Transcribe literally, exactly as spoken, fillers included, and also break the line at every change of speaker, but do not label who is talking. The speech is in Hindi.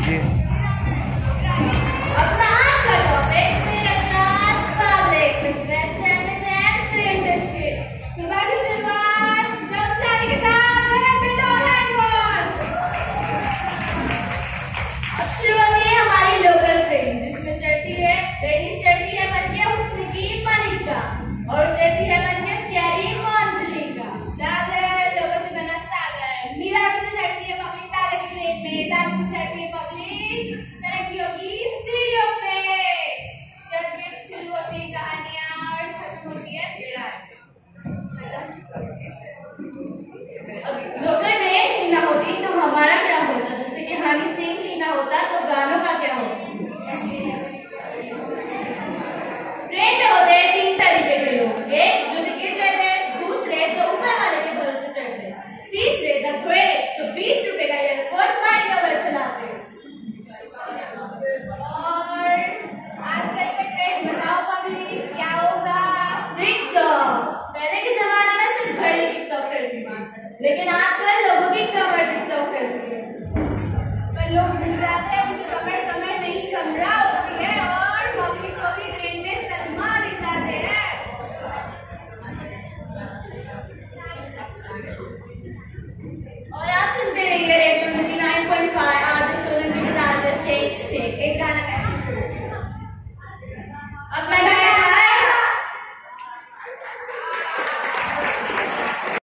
कीजिए।
और देती है बनके स्कैरी मॉन्जलिका।
दादर लोगों से बना सागर। मीरा से चढ़ती है पब्लिक तारे की ट्रेन में, दादर से चढ़ती है पब्लिक तरक्कियों की सीढ़ियों पे। चर्च गेट शुरू होती है कहानियां और खत्म होती है विराट।
लोकल ट्रेन ही ना होती तो हमारा क्या होता? जैसे कि हनी सिंह ही ना होता तो गानों का क्या होता? ट्रेन में होते हैं तीन तरीके के लोग, एक जो टिकट लेते हैं, दूसरे जो ऊपर वाले के भरोसे चढ़ते हैं, तीसरे द ग्रेट जो बीस रुपए का एयरपोर्ट माइंड ओवर चलाते हैं।
और आजकल का ट्रेंड बताओ पब्लिक क्या होगा?
टिकटॉक। पहले के जमाने में सिर्फ घड़ी टिकटॉक करती थी, लेकिन आजकल